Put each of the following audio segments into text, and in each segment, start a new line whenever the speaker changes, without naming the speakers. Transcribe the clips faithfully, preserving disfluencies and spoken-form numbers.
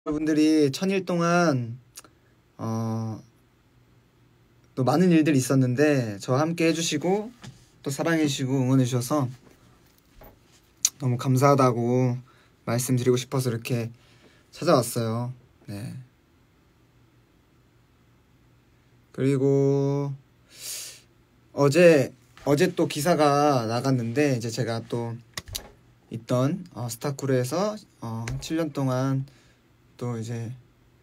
여러분들이 천일 동안 어, 또 많은 일들이 있었는데 저와 함께 해주시고 또 사랑해주시고 응원해주셔서 너무 감사하다고 말씀드리고 싶어서 이렇게 찾아왔어요. 네. 그리고 어제 어제 또 기사가 나갔는데 이제 제가 또 있던 어, 스타크루에서 어, 칠 년 동안 또 이제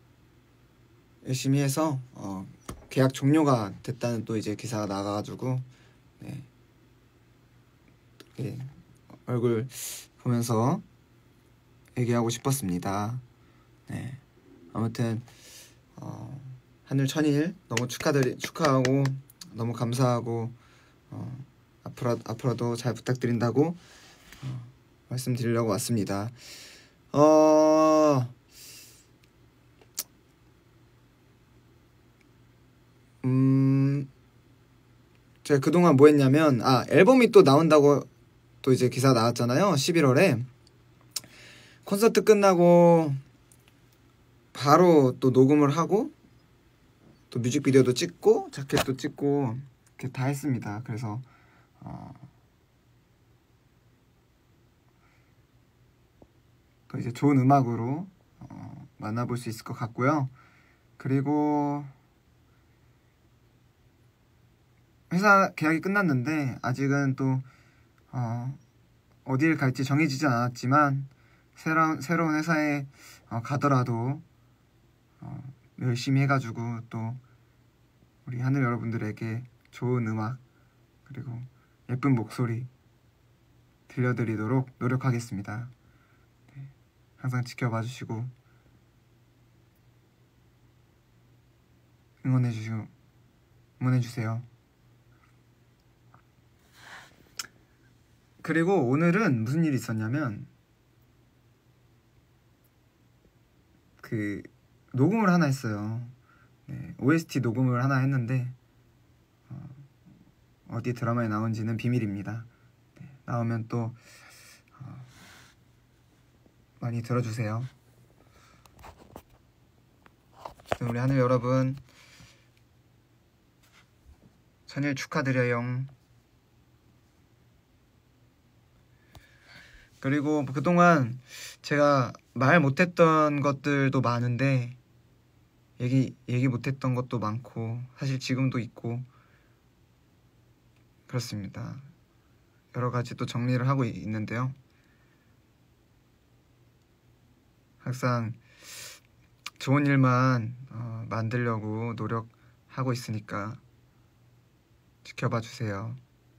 열심히 해서 어, 계약 종료가 됐다는 또 이제 기사가 나가가지고 네. 네. 얼굴 보면서 얘기하고 싶었습니다. 네. 아무튼 어, 하늘 천일 너무 축하드리 축하하고 너무 감사하고 어, 앞으로 앞으로도 잘 부탁드린다고 어, 말씀드리려고 왔습니다. 어. 음, 제가 그동안 뭐 했냐면, 아, 앨범이 또 나온다고 또 이제 기사 나왔잖아요. 십일월에. 콘서트 끝나고 바로 또 녹음을 하고, 또 뮤직비디오도 찍고, 자켓도 찍고, 이렇게 다 했습니다. 그래서, 어, 또 이제 좋은 음악으로 어, 만나볼 수 있을 것 같고요. 그리고, 회사 계약이 끝났는데 아직은 또 어, 어딜 갈지 정해지지 않았지만 새로운, 새로운 회사에 어, 가더라도 어, 열심히 해가지고 또 우리 하늘 여러분들에게 좋은 음악 그리고 예쁜 목소리 들려드리도록 노력하겠습니다. 네, 항상 지켜봐 주시고 응원해 주시고 응원해 주세요. 그리고 오늘은 무슨 일이 있었냐면 그 녹음을 하나 했어요. 네, 오에스티 녹음을 하나 했는데 어, 어디 드라마에 나온지는 비밀입니다. 네, 나오면 또 어, 많이 들어주세요. 우리 하늘 여러분 천일 축하드려요. 그리고 그동안 제가 말 못했던 것들도 많은데 얘기 얘기 못했던 것도 많고 사실 지금도 있고 그렇습니다. 여러 가지 또 정리를 하고 있는데요. 항상 좋은 일만 어, 만들려고 노력하고 있으니까 지켜봐 주세요.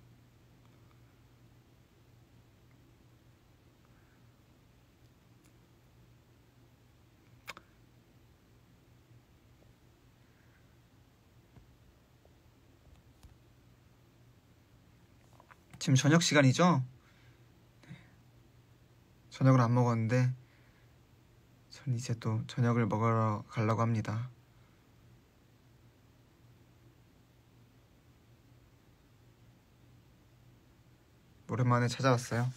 지금 저녁 시간이죠? 저녁을 안 먹었는데 전 이제 또 저녁을 먹으러 가려고 합니다. 오랜만에 찾아왔어요.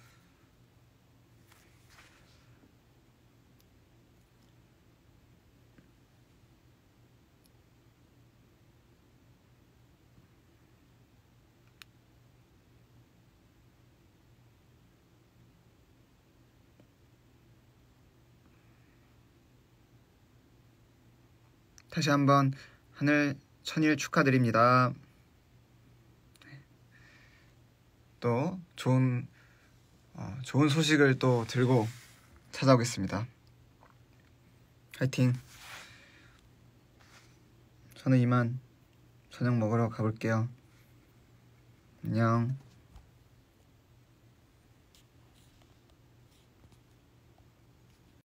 다시 한번 하늘 천일 축하드립니다. 또 좋은 어, 좋은 소식을 또 들고 찾아오겠습니다. 화이팅! 저는 이만 저녁 먹으러 가볼게요. 안녕.